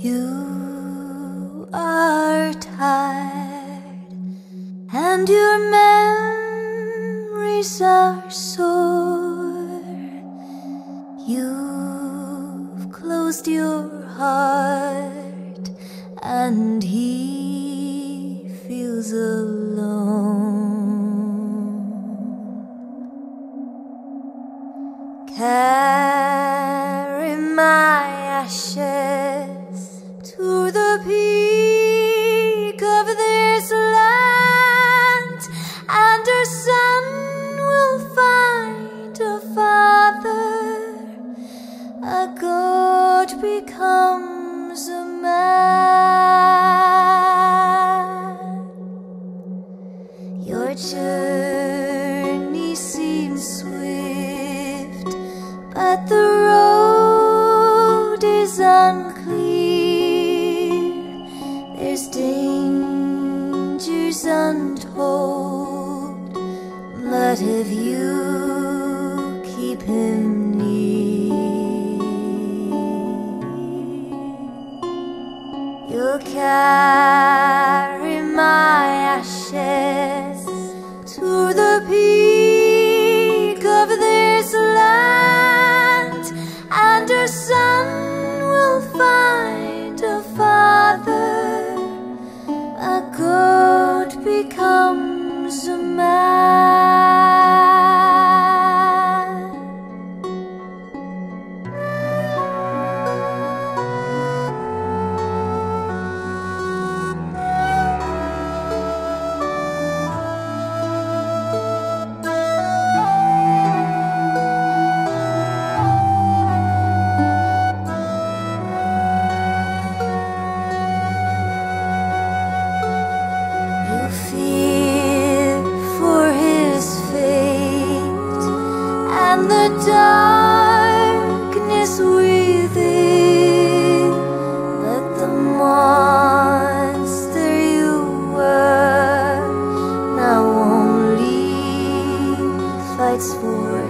You are tired, and your memories are sore. You've closed your heart, and he feels alone. Carry my ashes to the peak of this land, and her son will find a father. A goat becomes a man. Your journey seems swift, but the road is unclear. There's dangers untold, but if you keep him near, you'll carry my ashes to the peak of this land, and her son will find a father. A goat becomes a man. And the darkness within, but the monster you were now only fights for